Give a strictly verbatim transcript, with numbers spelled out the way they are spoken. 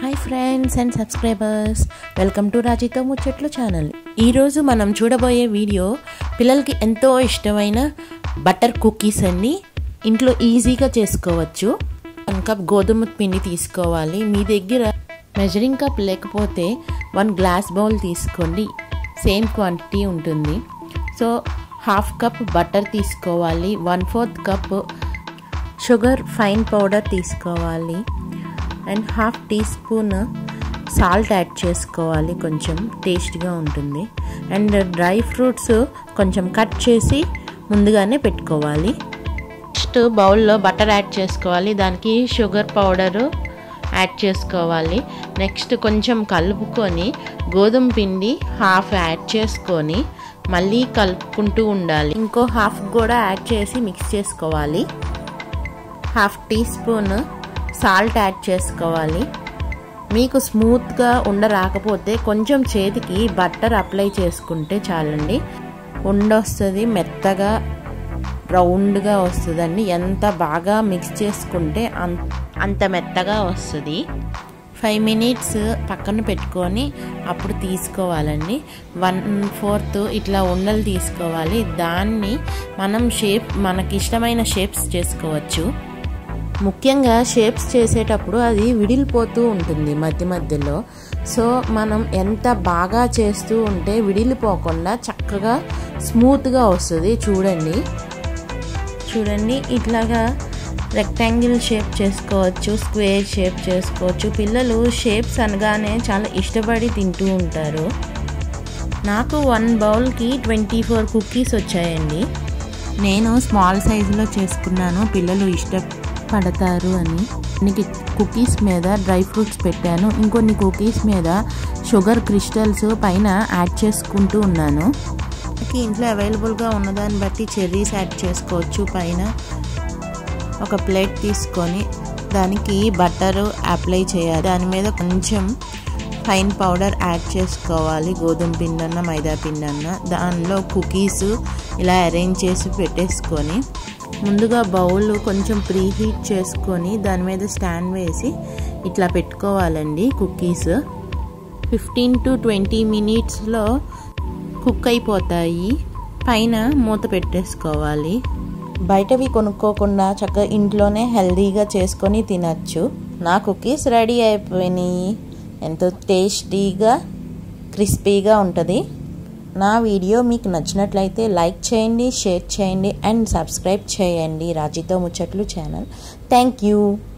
Hi friends and subscribers, welcome to రాజీతో ముచ్చట్లు channel. ఈరోజు మనం చూడబోయే వీడియో పిల్లలకి ఎంతో ఇష్టమైన బటర్ కుకీస్ అండి. ఇంట్లో ఈజీగా చేసుకోవచ్చు. వన్ కప్ గోధుమ పిండి తీసుకోవాలి. మీ దగ్గర మెజరింగ్ కప్ లేకపోతే వన్ గ్లాస్ బౌల్ తీసుకోండి, సేమ్ క్వాంటిటీ ఉంటుంది. సో హాఫ్ కప్ బటర్ తీసుకోవాలి. One fourth cup sugar fine powder తీసుకోవాలి and half teaspoon salt add చేసుకోవాలి, కొంచెం టేస్ట్గా ఉంటుంది. అండ్ డ్రై ఫ్రూట్స్ కొంచెం కట్ చేసి ముందుగానే పెట్టుకోవాలి. ఫస్ట్ బౌల్లో బటర్ యాడ్ చేసుకోవాలి, దానికి షుగర్ పౌడరు యాడ్ చేసుకోవాలి. నెక్స్ట్ కొంచెం కలుపుకొని గోధుమ పిండి హాఫ్ యాడ్ చేసుకొని మళ్ళీ కలుపుకుంటూ ఉండాలి. ఇంకో హాఫ్ కూడా యాడ్ చేసి మిక్స్ చేసుకోవాలి. Half teaspoon salt add చేసుకోవాలి. మీకు స్మూత్గా ఉండ రాకపోతే కొంచెం చేతికి బటర్ అప్లై చేసుకుంటే చాలండి. ఉండ వస్తుంది, మెత్తగా రౌండ్గా వస్తుందండి. ఎంత బాగా మిక్స్ చేసుకుంటే అంత మెత్తగా వస్తుంది. ఫైవ్ మినిట్స్ పక్కన పెట్టుకొని అప్పుడు తీసుకోవాలండి. వన్ ఫోర్త్ ఇట్లా ఉండలు తీసుకోవాలి. దాన్ని మనం షేప్ మనకి ఇష్టమైన షేప్స్ చేసుకోవచ్చు. ముఖ్యంగా షేప్స్ చేసేటప్పుడు అది విడిలిపోతూ ఉంటుంది మధ్య మధ్యలో. సో మనం ఎంత బాగా చేస్తూ ఉంటే విడిలిపోకుండా చక్కగా స్మూత్గా వస్తుంది. చూడండి చూడండి ఇట్లాగా రెక్టాంగిల్ షేప్ చేసుకోవచ్చు, స్క్వేర్ షేప్ చేసుకోవచ్చు. పిల్లలు షేప్స్ అనగానే చాలా ఇష్టపడి తింటూ ఉంటారు. నాకు వన్ బౌల్కి ట్వంటీ ఫోర్ కుకీస్ వచ్చాయండి. నేను స్మాల్ సైజులో చేసుకున్నాను, పిల్లలు ఇష్ట పడతారు అని. కొన్ని కుకీస్ మీద డ్రై ఫ్రూట్స్ పెట్టాను, ఇంకొన్ని కుకీస్ మీద షుగర్ క్రిస్టల్స్ పైన యాడ్ చేసుకుంటూ ఉన్నాను. ఇంట్లో అవైలబుల్గా ఉన్నదాన్ని బట్టి చెర్రీస్ యాడ్ చేసుకోవచ్చు. పైన ఒక ప్లేట్ తీసుకొని దానికి బటర్ అప్లై చేయాలి. దాని మీద కొంచెం ఫైన్ పౌడర్ యాడ్ చేసుకోవాలి, గోధుమ పిండి అన్న మైదా పిండి అన్న. దానిలో కుకీస్ ఇలా అరేంజ్ చేసి పెట్టేసుకొని ముందుగా బౌల్ కొంచెం ప్రీ హీట్ చేసుకొని దాని మీద స్టాండ్ వేసి ఇట్లా పెట్టుకోవాలండి. కుకీస్ ఫిఫ్టీన్ టు ట్వంటీ మినిట్స్లో కుక్ అయిపోతాయి. పైన మూత పెట్టేసుకోవాలి. బయటవి కొనుక్కోకుండా చక్కగా ఇంట్లోనే హెల్దీగా చేసుకొని తినచ్చు. నా కుకీస్ రెడీ అయిపోయినాయి. ఎంతో టేస్టీగా క్రిస్పీగా ఉంటుంది. నా వీడియో మీకు నచ్చినట్లయితే లైక్ చేయండి, షేర్ చేయండి అండ్ సబ్స్క్రైబ్ చేయండి రాజీతో ముచ్చట్లు ఛానల్. Thank you.